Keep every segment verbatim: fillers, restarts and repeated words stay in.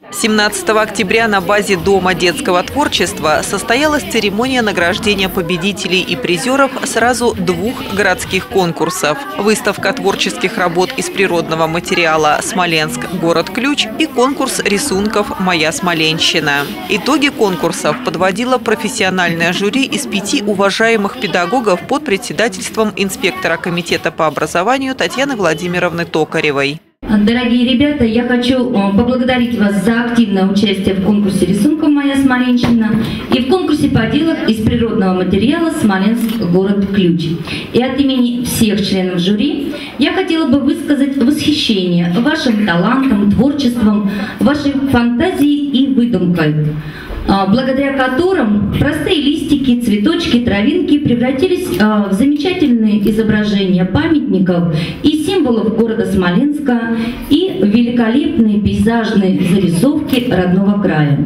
семнадцатого октября на базе Дома детского творчества состоялась церемония награждения победителей и призеров сразу двух городских конкурсов. Выставка творческих работ из природного материала «Смоленск. Город-ключ» и конкурс рисунков «Моя Смоленщина». Итоги конкурсов подводило профессиональное жюри из пяти уважаемых педагогов под председательством инспектора комитета по образованию Татьяны Владимировны Токаревой. Дорогие ребята, я хочу поблагодарить вас за активное участие в конкурсе рисунков «Моя Смоленщина» и в конкурсе поделок из природного материала «Смоленск. Город-ключ». И от имени всех членов жюри я хотела бы высказать восхищение вашим талантом, творчеством, вашей фантазией и выдумкой, благодаря которым простые листики, цветочки, травинки превратились в замечательные изображения памятников и символов города Смоленска и великолепные пейзажные зарисовки родного края.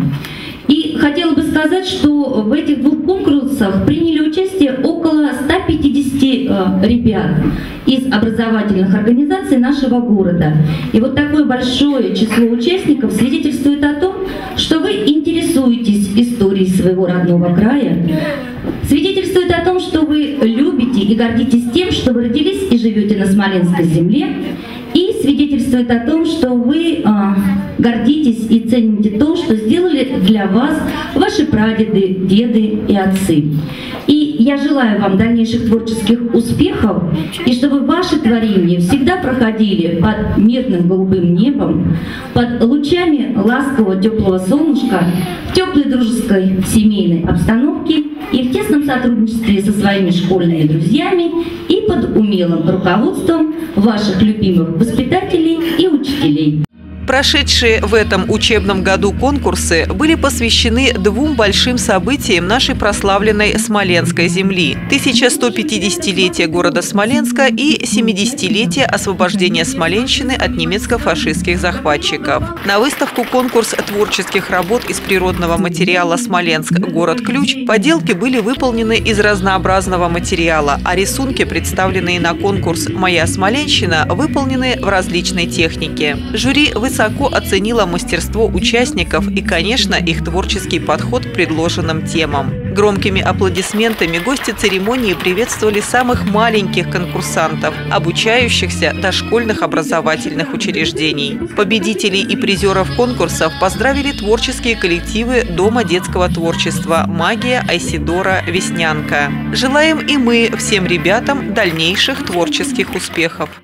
И хотела бы сказать, что в этих двух конкурсах приняли участие около ста пятидесяти ребят из образовательных организаций нашего города. И вот такое большое число участников свидетельствует о том, что вы интересуетесь историей своего родного края, свидетельствует о том, что вы любите и гордитесь тем, что вы родились и живете на Смоленской земле, и свидетельствует о том, что вы а, гордитесь и цените то, что сделали для вас ваши прадеды, деды и отцы. И я желаю вам дальнейших творческих успехов, и чтобы ваши творения всегда проходили под мирным голубым небом, под лучами ласкового теплого солнышка, в теплой дружеской семейной обстановке и в тесном сотрудничестве со своими школьными друзьями и под умелым руководством ваших любимых воспитателей и учителей. Прошедшие в этом учебном году конкурсы были посвящены двум большим событиям нашей прославленной Смоленской земли – тысяча сто пятидесятилетия города Смоленска и семидесятилетия освобождения Смоленщины от немецко-фашистских захватчиков. На выставку «Конкурс творческих работ из природного материала «Смоленск. Город-ключ» поделки были выполнены из разнообразного материала, а рисунки, представленные на конкурс «Моя Смоленщина», выполнены в различной технике. Жюри высоко высоко оценила мастерство участников и, конечно, их творческий подход к предложенным темам. Громкими аплодисментами гости церемонии приветствовали самых маленьких конкурсантов, обучающихся дошкольных образовательных учреждений. Победителей и призеров конкурсов поздравили творческие коллективы Дома детского творчества «Магия», «Айсидора», «Веснянка». Желаем и мы всем ребятам дальнейших творческих успехов.